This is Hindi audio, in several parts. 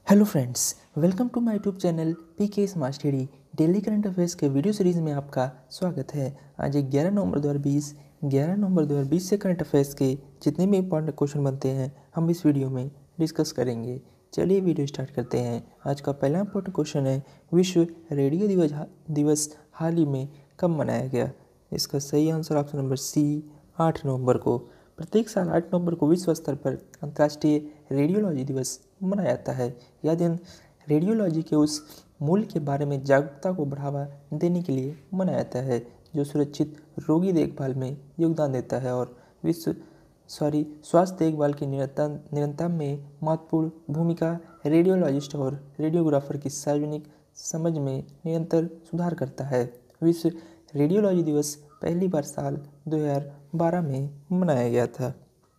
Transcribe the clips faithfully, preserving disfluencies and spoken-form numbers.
Hello friends, welcome to my YouTube channel P K smart study. Daily current affairs के वीडियो सीरीज़ में आपका स्वागत है। आज एक ग्यारह नवंबर दो हज़ार बीस ग्यारह नवंबर दो हज़ार बीस से करंट अफेयर्स के जितने भी इंपॉर्टेंट क्वेश्चन बनते हैं हम इस वीडियो में डिस्कस करेंगे। चलिए वीडियो स्टार्ट करते हैं। आज का पहला इंपॉर्टेंट क्वेश्चन है, विश्व रेडियो दिवस दिवस हाल ही में कब मनाया गया? इसका सही आंसर ऑप्शन नंबर सी, आठ नवंबर को। प्रत्येक साल आठ नवंबर को विश्व स्तर पर अंतर्राष्ट्रीय रेडियोलॉजी दिवस मनाया जाता है। यह दिन रेडियोलॉजी के उस मूल्य के बारे में जागरूकता को बढ़ावा देने के लिए मनाया जाता है जो सुरक्षित रोगी देखभाल में योगदान देता है और विश्व सॉरी स्वास्थ्य देखभाल की निरंतर निरंतर में महत्वपूर्ण भूमिका रेडियोलॉजिस्ट और रेडियोग्राफर की सार्वजनिक समझ में निरंतर सुधार करता है। विश्व रेडियोलॉजी दिवस पहली बार साल दो हज़ार बारह में मनाया गया था।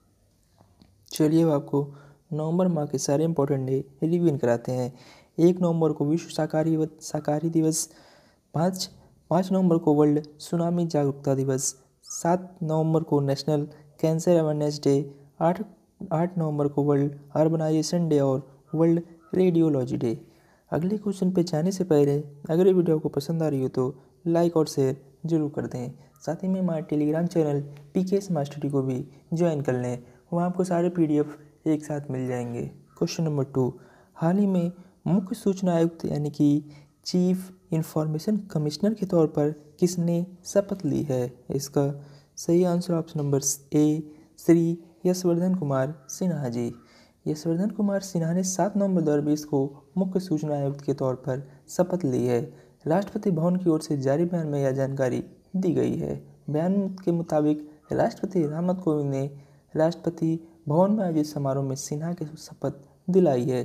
चलिए अब आपको नवंबर माह के सारे इंपॉर्टेंट डे रिवीजन कराते हैं। एक नवंबर को विश्व शाकाहारी शाकाहारी दिवस, पाँच पाँच नवंबर को वर्ल्ड सुनामी जागरूकता दिवस, सात नवंबर को नेशनल कैंसर अवेयरनेस डे, आठ आठ नवंबर को वर्ल्ड अर्बनाइजेशन डे और वर्ल्ड रेडियोलॉजी डे। अगले क्वेश्चन पे जाने से पहले अगर ये वीडियो आपको पसंद आ रही हो तो लाइक और शेयर जरूर कर दें। साथ ही में हमारे Telegram channel P K smart study को भी ज्वाइन कर लें, वहाँ आपको सारे पीडीएफ एक साथ मिल जाएंगे। क्वेश्चन नंबर टू, हाल ही में मुख्य सूचना आयुक्त यानी कि चीफ इंफॉर्मेशन कमिश्नर के तौर पर किसने शपथ ली है? इसका सही answer option number A, Shri Yashvardhan Kumar Sinha ji. Yashvardhan Kumar Sinha ने सात नवंबर दो हज़ार बीस को मुख्य सूचना आयुक्त के तौर पर शपथ ली है। राष्ट्रपति भवन की ओर से जारी बयान में यह जानकारी दी गई है। बयान के मुताबिक राष्ट्रपति रामनाथ कोविंद ने राष्ट्रपति भवन में आयोजित समारोह में सिन्हा की शपथ दिलाई है।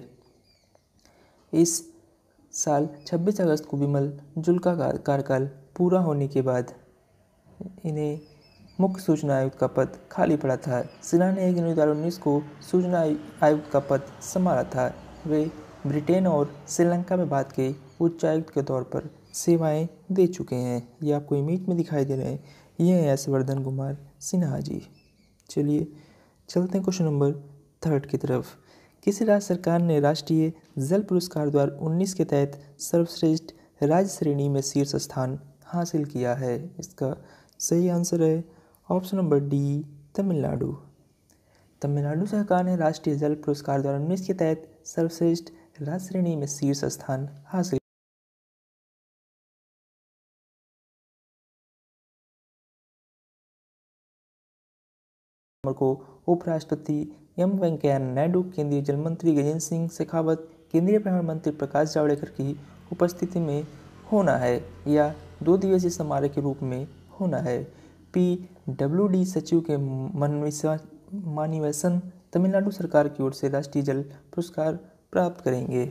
इस साल छब्बीस अगस्त को विमल जुल का कार्यकाल पूरा होने के बाद इन्हें मुख्य सूचना आयुक्त का पद खाली पड़ा था। सिन्हा ने एक जनवरी दो हज़ार उन्नीस को सूचना आयुक्त का पद संभाला था। वे ब्रिटेन और श्रीलंका में भारत के उच्चायुक्त के तौर पर सेवाएं दे चुके हैं। ये आपको इमेज में दिखाई दे रहे हैं, ये हैं यशवर्धन कुमार सिन्हा जी। चलिए चलते हैं क्वेश्चन नंबर थर्ड की तरफ। किस राज्य सरकार ने राष्ट्रीय जल पुरस्कार दो हज़ार उन्नीस के तहत सर्वश्रेष्ठ राज्य श्रेणी में शीर्ष स्थान हासिल किया है? इसका सही आंसर है option number D, Tamil Nadu. Tamil Nadu सरकार ने राष्ट्रीय जल पुरस्कार दो हज़ार उन्नीस के तहत सर्वश्रेष्ठ राज्य श्रेणी में शीर्ष स्थान हासिल को उपराष्ट्रपति एम वेंकैया नायडू, केंद्रीय जल मंत्री गजेंद्र सिंह शेखावत, केंद्रीय पर्यावरण मंत्री प्रकाश जावड़ेकर की उपस्थिति में होना है या दो दिवसीय समारोह के रूप में होना है। पी डब्ल्यू डी सचिव के मानिवेशन तमिलनाडु सरकार की ओर से राष्ट्रीय जल पुरस्कार प्राप्त करेंगे।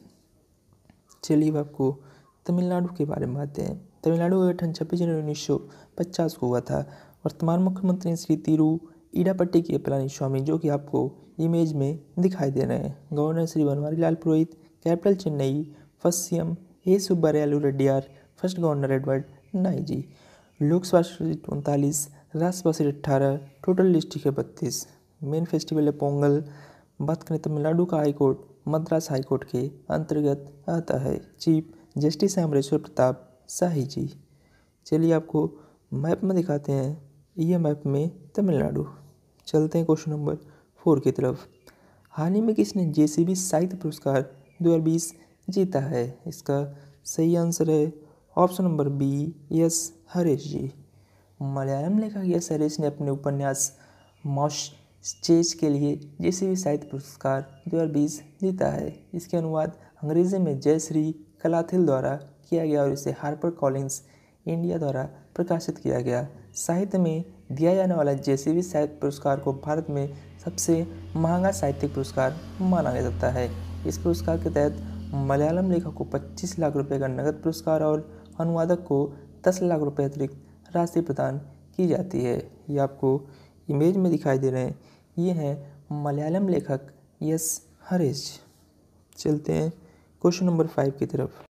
चलिए अब आपको तमिलनाडु के बारे में बातें हैं। तमिलनाडु का गठन छब्बीस जनवरी उन्नीस सौ पचास को हुआ था। वर्तमान मुख्यमंत्री श्री तिरु इडापट्टी के पलानीस्वामी, जो कि आपको इमेज में दिखाई दे रहे हैं। Governor Shri Banwari Lal Purohit, capital Chennai, first CM A Subbarayalu Reddiar, first governor Edward Nye ji. Lok Sabha seat उनतालीस, राज्यसभा सीट अट्ठारह, टोटल डिस्ट्रिक्ट है बत्तीस। मेन फेस्टिवल है पोंगल। बात करें तमिलनाडु का हाईकोर्ट मद्रास हाईकोर्ट के अंतर्गत आता है। चीफ जस्टिस है अमरेश्वर प्रताप शाही जी। चलिए आपको मैप में दिखाते हैं, ये मैप में तमिलनाडु। चलते हैं क्वेश्चन नंबर फोर की तरफ। हाल ही में किसने जेसीबी साहित्य पुरस्कार दो हज़ार बीस जीता है? इसका सही आंसर है option number B, S Hareesh ji. Malayalam लेखक यस हरीश ने अपने उपन्यास मॉन्स्टेज के लिए जेसीबी साहित्य पुरस्कार दो हज़ार बीस जीता है। इसके अनुवाद अंग्रेजी में जयश्री कलाथिल द्वारा किया गया और इसे हार्पर कॉलिंस इंडिया द्वारा प्रकाशित किया गया। साहित्य में दिया जाने वाला जेसीबी साहित्य पुरस्कार को भारत में सबसे महंगा साहित्यिक पुरस्कार माना जाता है। इस पुरस्कार के तहत मलयालम लेखक को पच्चीस लाख रुपए का नगद पुरस्कार और अनुवादक को दस लाख रुपए अतिरिक्त राशि प्रदान की जाती है। ये आपको इमेज में दिखाई दे रहे हैं, ये हैं मलयालम लेखक यस हरीश। चलते हैं क्वेश्चन नंबर फाइव की तरफ।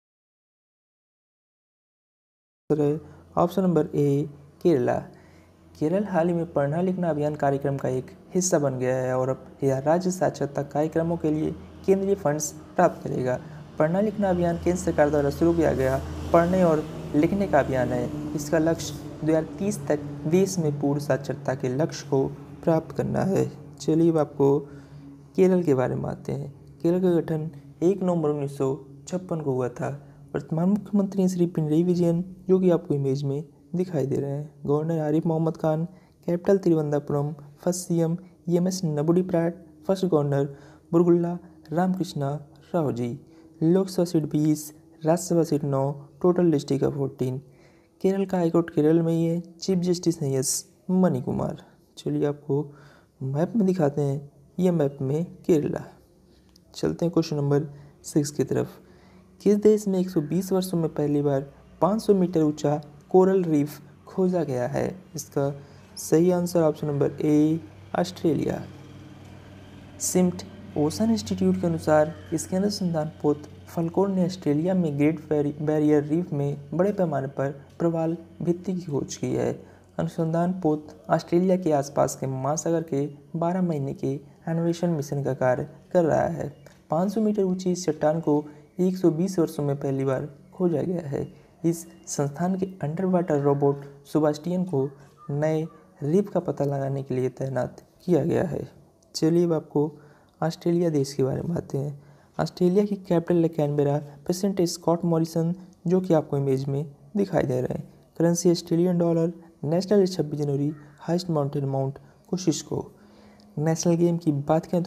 Option number A, Kerala. Kerala हाल ही में पढ़ना लिखना अभियान कार्यक्रम का एक हिस्सा बन गया है और अब यह राज्य साक्षरता कार्यक्रमों के लिए केंद्रीय फंड्स प्राप्त करेगा। पढ़ना लिखना अभियान केंद्र सरकार द्वारा शुरू किया गया पढ़ने और लिखने का अभियान है। इसका लक्ष्य दो हज़ार तीस तक देश में पूर्ण साक्षरता के लक्ष्य को प्राप्त करना है। चलिए अब आपको केरल के बारे में आते हैं। केरल का गठन एक नवंबर उन्नीस सौ छप्पन को हुआ था। वर्तमान मुख्यमंत्री श्री पिनरई विजयन, जो कि आपको इमेज में दिखाई दे रहे हैं। Governor Arif Mohammad Khan, capital Thiruvananthapuram. First CM E M S Namboodiripad. First governor Burgula Ramakrishna Rao ji. Lok Sabha seat बीस, राज्यसभा सीट नौ, टोटल डिस्ट्रिक्ट का फोर्टीन। केरल का हाईकोर्ट केरल में ही है। चीफ जस्टिस है एस मणि कुमार। चलिए आपको मैप में दिखाते हैं। यह मैप में केरला। चलते हैं क्वेश्चन नंबर सिक्स की तरफ। किस देश में एक सौ बीस वर्षों में पहली बार पाँच सौ मीटर ऊंचा कोरल रीफ खोजा गया है? इसका सही answer option number A Australia. सिम्ट ओशन इंस्टीट्यूट के अनुसार इसके अनुसंधान पोत फल्कोर ने ऑस्ट्रेलिया में ग्रेट बैरियर रीफ में बड़े पैमाने पर प्रवाल भित्ति की खोज की है। अनुसंधान पोत ऑस्ट्रेलिया के आसपास के महासागर के बारह महीने के अन्वेषण मिशन का कार्य कर रहा है। पाँच सौ मीटर ऊंची इस चट्टान को एक सौ बीस वर्षों में पहली बार खोजा गया है। इस संस्थान के अंडर वाटर रोबोट सुबास्टियन को नए रीफ का पता लगाने के लिए तैनात किया गया है। चलिए अब आपको ऑस्ट्रेलिया देश के बारे में आते हैं। ऑस्ट्रेलिया की कैपिटल है कैनबेरा। प्रेसिडेंट स्कॉट मॉरिसन, जो कि आपको इमेज में दिखाई दे रहे हैं। Currency Australian dollar. नेशनल छब्बीस जनवरी। Highest mountain mount Kosciuszko. National game की बात करें तो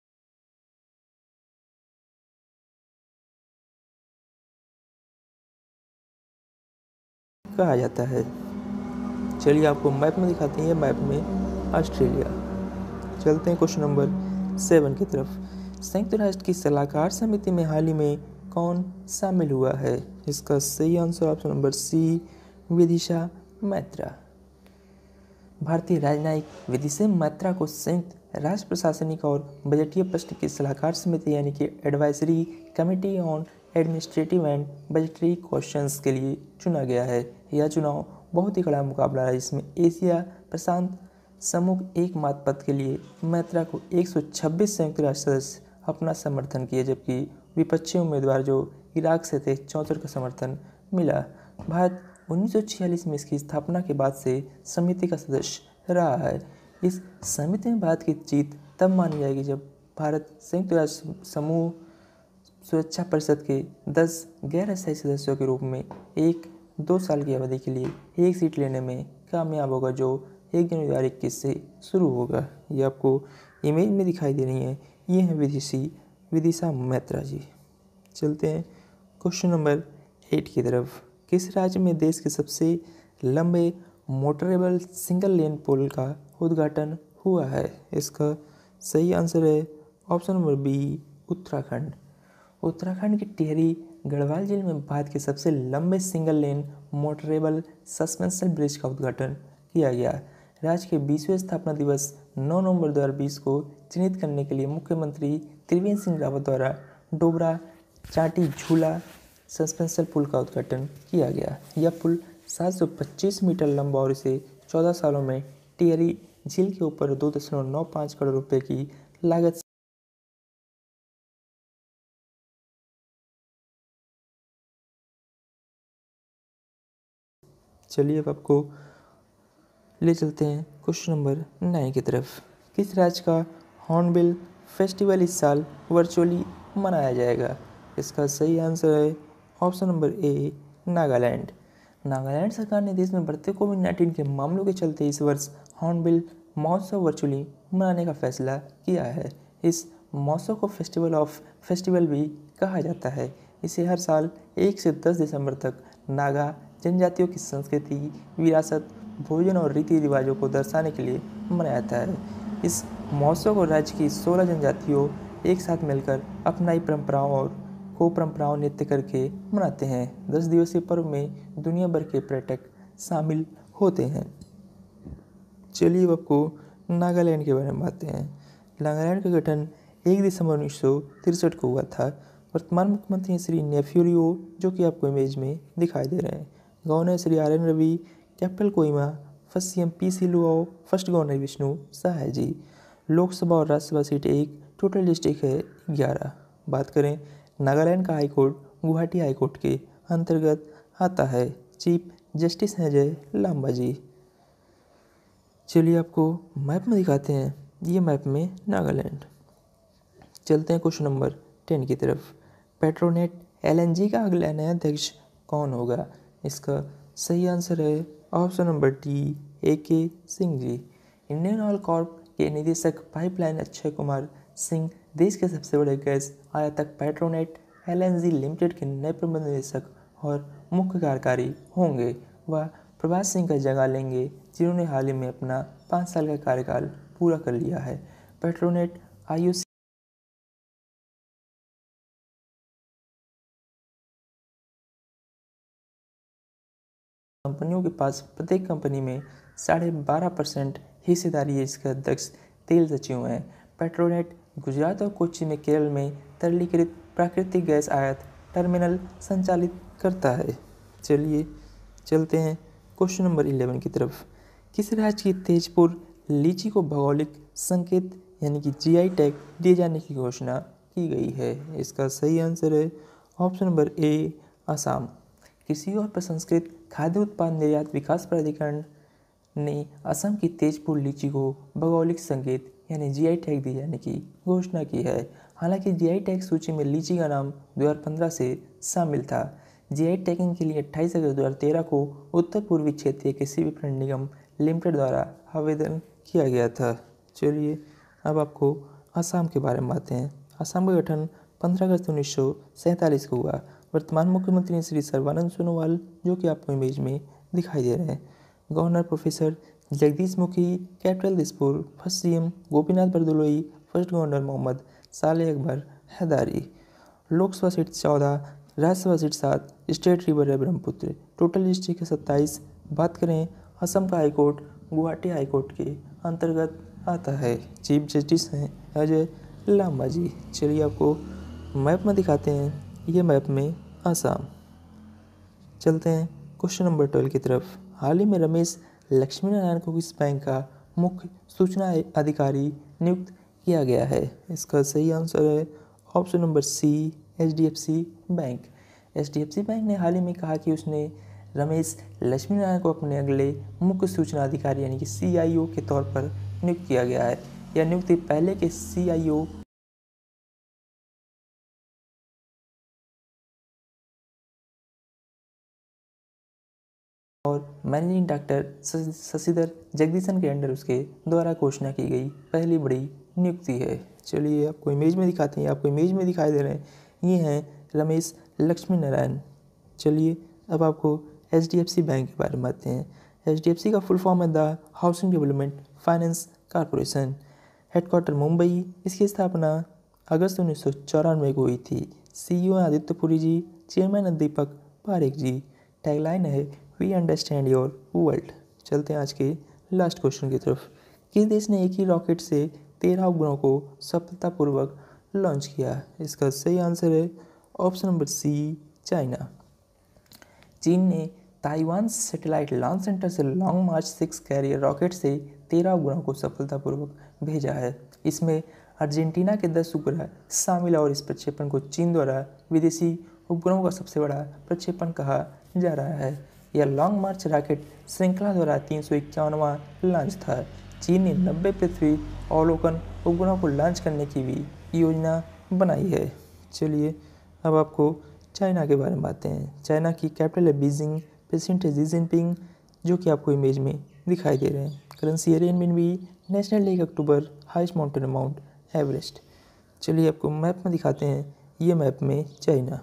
कहा जाता है। चलिए आपको मैप में दिखाते हैं। मैप में ऑस्ट्रेलिया। चलते हैं क्वेश्चन नंबर सेवन की तरफ। संयुक्त राष्ट्र की सलाहकार समिति में हाल ही में कौन शामिल हुआ है? इसका सही answer option number C Vidisha Maitra. भारतीय राजनयिक विदिशा मैत्रा को संयुक्त राष्ट्र प्रशासनिक और बजटीय प्रश्न की सलाहकार समिति यानी कि advisory committee on administrative and budgetary questions के लिए चुना गया है। यह चुनाव बहुत ही कड़ा मुकाबला है। इसमें एशिया प्रशांत समूह एकमात्र पद के लिए मैत्रा को एक सौ छब्बीस संयुक्त राष्ट्र सदस्य अपना समर्थन किए, जबकि विपक्षी उम्मीदवार जो इराक से थे चौंसठ का समर्थन मिला। भारत उन्नीस सौ छियालीस में इसकी स्थापना के बाद से समिति का सदस्य रहा है। इस समिति में भारत की जीत तब मानी जाएगी जब भारत संयुक्त राष्ट्र समूह सुरक्षा परिषद के दस गैर अस्थायी सदस्यों के रूप में एक दो साल की अवधि के लिए एक सीट लेने में कामयाब होगा, जो एक जनवरी दो हज़ार इक्कीस से शुरू होगा। ये आपको इमेज में दिखाई दे रही है। ये है विदिशी विदिशा मैत्रा जी। चलते हैं क्वेश्चन नंबर एट की तरफ। किस राज्य में देश के सबसे लंबे मोटरेबल सिंगल लेन पुल का उद्घाटन हुआ है? इसका सही आंसर है option number B Uttarakhand. Uttarakhand के टिहरी गढ़वाल जिले में भारत के सबसे लंबे single lane motorable suspension bridge का उद्घाटन किया गया। राज्य के बीसवें स्थापना दिवस नौ नवंबर दो हज़ार बीस को चिन्हित करने के लिए मुख्यमंत्री त्रिवेंद्र सिंह रावत द्वारा डोबरा चाटी झूला सस्पेंशन पुल का उद्घाटन किया गया। यह पुल सात सौ पच्चीस मीटर लंबा और इसे चौदह सालों में टिहरी झील के ऊपर दो दशमलव नौ पाँच करोड़ रुपए की लागत चलिए अब आपको ले चलते हैं क्वेश्चन नंबर नाइन की तरफ। किस राज्य का हॉर्नबिल फेस्टिवल इस साल वर्चुअली मनाया जाएगा? इसका सही आंसर है option number A Nagaland. Nagaland सरकार ने देश में बढ़ते कोविड नाइन्टीन के मामलों के चलते इस वर्ष हॉर्नबिल महोत्सव वर्चुअली मनाने का फैसला किया है। इस महोत्सव को फेस्टिवल ऑफ फेस्टिवल भी कहा जाता है। इसे हर साल एक से दस दिसंबर तक नागा जनजातियों की संस्कृति, विरासत, भोजन और रीति रिवाजों को दर्शाने के लिए मनाया जाता है। इस महोत्सव को राज्य की सोलह जनजातियों एक साथ मिलकर अपनाई परंपराओं और को परंपराओं नृत्य करके मनाते हैं। दस दिवसीय पर्व में दुनिया भर के पर्यटक शामिल होते हैं। चलिए अब आपको नागालैंड के बारे में बातें हैं। नागालैंड का गठन एक दिसंबर उन्नीस सौ तिरसठ को हुआ था। वर्तमान मुख्यमंत्री श्री नेफ्यूरियो, जो कि आपको इमेज में दिखाई दे रहे हैं। Governor Shri R N Ravi. Capital Kohima. First CM P C Luo, first governor Vishnu Sahay ji. Lok Sabha और राज्यसभा सीट एक, टोटल डिस्ट्रिक्ट है ग्यारह। बात करें नागालैंड का हाईकोर्ट गुवाहाटी हाईकोर्ट के अंतर्गत आता है। चीफ जस्टिस हैं जय लांबा जी। चलिए आपको मैप में दिखाते हैं, ये मैप में नागालैंड। चलते हैं क्वेश्चन नंबर टेन की तरफ। पेट्रोनेट एलएनजी का अगला नया अध्यक्ष कौन होगा? इसका सही आंसर है option number D, A K Singh ji. Indian oil corp के निदेशक पाइपलाइन अक्षय कुमार सिंह देश के सबसे बड़े गैस आयातक पेट्रोनेट एलएनजी लिमिटेड के नए प्रबंध निदेशक और मुख्य कार्यकारी होंगे। वह प्रभात सिंह का जगह लेंगे, जिन्होंने हाल ही में अपना पाँच साल का कार्यकाल पूरा कर लिया है। पेट्रोनेट आयुष कंपनियों के पास प्रत्येक कंपनी में साढ़े बारह परसेंट हिस्सेदारी है। इसके अध्यक्ष तेल सचिव हैं। पेट्रोनेट गुजरात और कोच्चि में केरल में तरलीकृत प्राकृतिक गैस आयात टर्मिनल संचालित करता है। चलिए चलते हैं क्वेश्चन नंबर इलेवन की तरफ। किस राज्य की तेजपुर लीची को भौगोलिक संकेत यानी कि जीआई टैग दिए जाने की घोषणा की गई है? इसका सही आंसर है ऑप्शन नंबर ए, असम। कृषि और प्रसंस्कृत खाद्य उत्पाद निर्यात विकास प्राधिकरण ने असम की तेजपुर लीची को भौगोलिक संकेत यानी जीआई टैग दिए जाने की घोषणा की है। हालांकि जीआई टैग सूची में लीची का नाम दो हज़ार पंद्रह से शामिल था। जीआई टैगिंग के लिए अट्ठाईस अगस्त दो हज़ार तेरह को उत्तर पूर्वी क्षेत्रीय कृषि विपणन निगम लिमिटेड द्वारा आवेदन किया गया था। चलिए अब आपको असम के बारे में बातें हैं। असम का गठन पंद्रह अगस्त उन्नीस सौ सैंतालीस को हुआ। वर्तमान मुख्यमंत्री श्री सर्बानंद सोनोवाल, जो कि आपको इमेज में दिखाई दे रहे हैं। Governor professor Jagdish Mukhi, capital Dispur. First CM Gopinath Bordoloi, first governor Mohammad Saleh Akbar Hydari. Lok Sabha seat चौदह, राज्यसभा सीट सात, स्टेट रिवर है ब्रह्मपुत्र। टोटल डिस्ट्रिक्ट है सत्ताईस। बात करें असम का हाईकोर्ट गुवाहाटी हाईकोर्ट के अंतर्गत आता है। चीफ जस्टिस हैं अजय लांबा जी। चलिए आपको मैप में दिखाते हैं, ये मैप में असम। चलते हैं क्वेश्चन नंबर ट्वेल्व की तरफ। हाल ही में रमेश लक्ष्मी नारायण को किस बैंक का मुख्य सूचना अधिकारी नियुक्त किया गया है? इसका सही आंसर है option number C, HDFC bank. HDFC bank ने हाल ही में कहा कि उसने रमेश लक्ष्मी नारायण को अपने अगले मुख्य सूचना अधिकारी यानी कि सीआईओ के तौर पर नियुक्त किया गया है। यह नियुक्ति पहले के सीआईओ और मैनेजिंग डायरेक्टर शशिधर जगदीशन के अंडर उसके द्वारा घोषणा की गई पहली बड़ी नियुक्ति है। चलिए आपको इमेज में दिखाते हैं, आपको इमेज में दिखाई दे रहे हैं, ये हैं रमेश लक्ष्मी नारायण। चलिए अब आपको एचडीएफसी बैंक के बारे में बताते हैं। एचडीएफसी का फुल फॉर्म है the housing development finance corporation. Headquarter Mumbai. इसकी स्थापना अगस्त उन्नीस सौ चौरानवे को हुई थी। CEO Aditya Puri ji, chairman Deepak Parekh ji. Tagline है वी अंडरस्टैंड योर वर्ल्ड। चलते हैं आज के लास्ट क्वेश्चन की तरफ। किस देश ने एक ही रॉकेट से तेरह उपग्रहों को सफलतापूर्वक लॉन्च किया? इसका सही आंसर है ऑप्शन नंबर सी, चाइना। चीन ने ताइवान सैटेलाइट लॉन्च सेंटर से Long March six carrier rocket से तेरह उपग्रहों को सफलतापूर्वक भेजा है। इसमें अर्जेंटीना के दस उपग्रह शामिल है और इस प्रक्षेपण को चीन द्वारा विदेशी उपग्रहों का सबसे बड़ा प्रक्षेपण कहा जा रहा है। यह लॉन्ग मार्च रॉकेट श्रृंखला द्वारा तीन सौ इक्यावनवां लॉन्च था। चीन ने नब्बे पृथ्वी अवलोकन उपग्रहों को लॉन्च करने की भी योजना बनाई है। चलिए अब आपको चाइना के बारे में बातें हैं। चाइना की कैपिटल है बीजिंग। प्रेसिडेंट है जी जिनपिंग, जो कि आपको इमेज में दिखाई दे रहे हैं। करेंसी है रेनमिनबी। नेशनल लेक अक्टूबर। Highest mountain mount Everest. चलिए आपको मैप में दिखाते हैं, ये मैप में चाइना।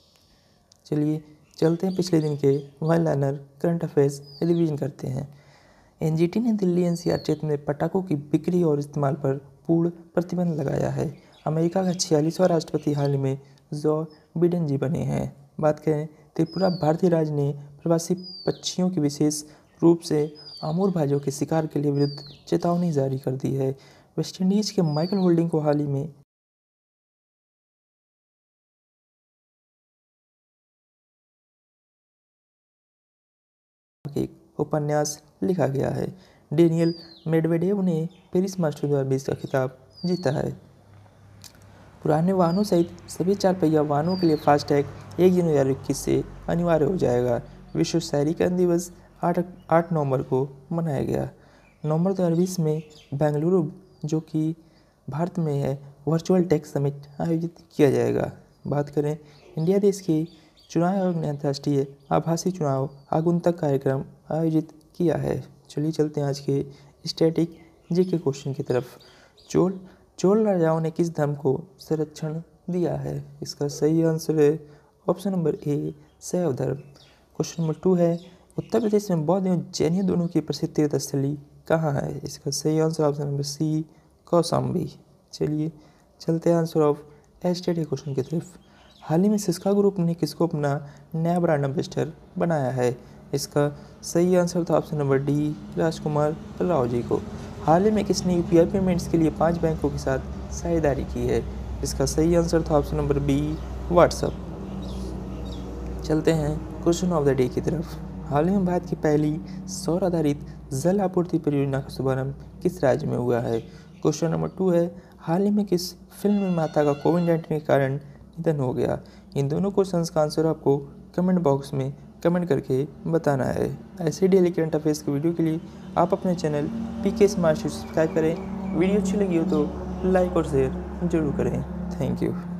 चलिए चलते हैं पिछले दिन के one liner current affairs revision करते हैं। एनजीटी ने दिल्ली एनसीआर क्षेत्र में पटाखों की बिक्री और इस्तेमाल पर पूर्ण प्रतिबंध लगाया है। अमेरिका का छियालीसवां राष्ट्रपति हाल ही में जो बिडेन जी बने हैं। बात करें त्रिपुरा भारतीय राज्य ने प्रवासी पक्षियों की विशेष रूप से आमूर भाइयों के शिकार के लिए विरुद्ध चेतावनी जारी कर दी है। वेस्टइंडीज के माइकल होल्डिंग को हाल ही में एक उपन्यास लिखा गया है? डेनियल मेडवेडेव ने पेरिस मास्टर दो हज़ार बीस का खिताब जीता है। पुराने वाहनों सहित सभी चार पहिया वाहनों के लिए फास्टैग एक जनवरी दो हज़ार इक्कीस से अनिवार्य हो जाएगा। विश्व शहरीकरण दिवस आठ आठ नवंबर को मनाया गया। नवंबर दो हज़ार बीस में बेंगलुरु, जो कि भारत में है, वर्चुअल टेक समिट आयोजित किया जाएगा। बात करें इंडिया देश के चुनाव आयोग ने अंतर्राष्ट्रीय आभासी चुनाव आगुन्तक कार्यक्रम आयोजित किया है। चलिए चलते हैं आज के स्टैटिक जीके क्वेश्चन की तरफ। चोल चोल राजाओं ने किस धर्म को संरक्षण दिया है? इसका सही आंसर है ऑप्शन नंबर ए, शैव धर्म। क्वेश्चन नंबर टू है, उत्तर प्रदेश में बौद्ध एवं जैन दोनों की प्रसिद्ध तीर्थस्थली कहाँ है? इसका सही answer option number C, Kaushambi. चलिए चलते हैं आंसर ऑफ एस्टेटिक क्वेश्चन की तरफ। हाल ही में सिस्का ग्रुप ने किसको अपना नया ब्रांड एम्बेसडर बनाया है? इसका सही आंसर था option number D, Rajkumar Rao ji को। हाल ही में किसने यूपीआई पेमेंट्स के लिए पांच बैंकों के साथ साझेदारी की है? इसका सही आंसर था ऑप्शन नंबर बी, व्हाट्सएप। चलते हैं क्वेश्चन ऑफ द डे की तरफ। हाल ही में भारत की पहली सौर आधारित जल आपूर्ति परियोजना का शुभारंभ किस राज्य में हुआ है? क्वेश्चन नंबर टू है, हाल ही में किस फिल्म निर्माता का कोविड नाइन्टीन के कारण निधन हो गया? इन दोनों क्वेश्चंस का आंसर आपको कमेंट बॉक्स में कमेंट करके बताना है। ऐसे डेली करंट अफेयर्स की वीडियो के लिए आप अपने channel P K smart study subscribe करें। वीडियो अच्छी लगी हो तो लाइक और शेयर जरूर करें। Thank you.